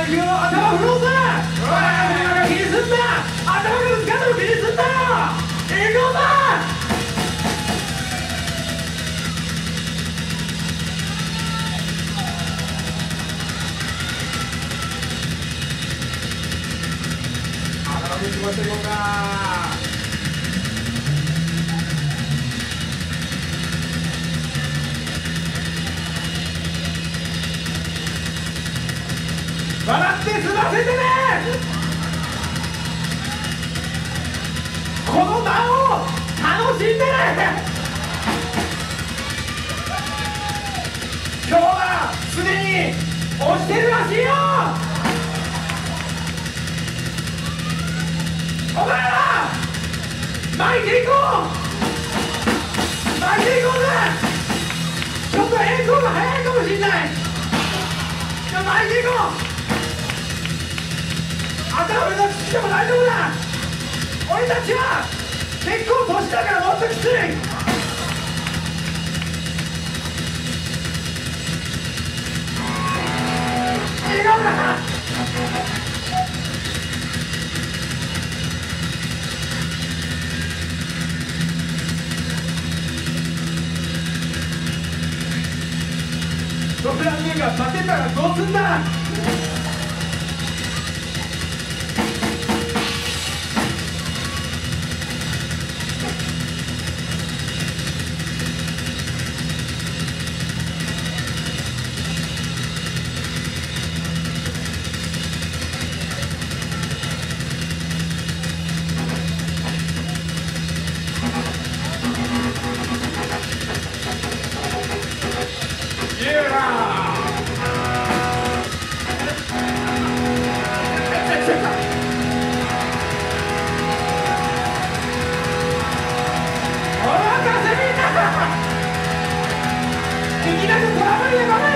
行くよ。頭振ろうぜ。気にすんな。頭がぶつかったの気にすんなよ。行こうぜ。頭ぶつかっていこうか。笑って済ませてね。この場を楽しんでね。今日はすでに押してるらしいよ。お前ら巻いていこう。巻いていこうぜ。ちょっと変更が早いかもしんない。じゃあ巻いていこう。頭目立ちしても大丈夫だ。俺たちは結構年だからもっときつい。笑顔だ。ドクランニューが負けたらどうすんだ。いきなりトラブルでごめん。